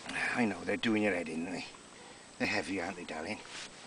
I know, they're doing your head in, aren't they? They're heavy, aren't they, darling?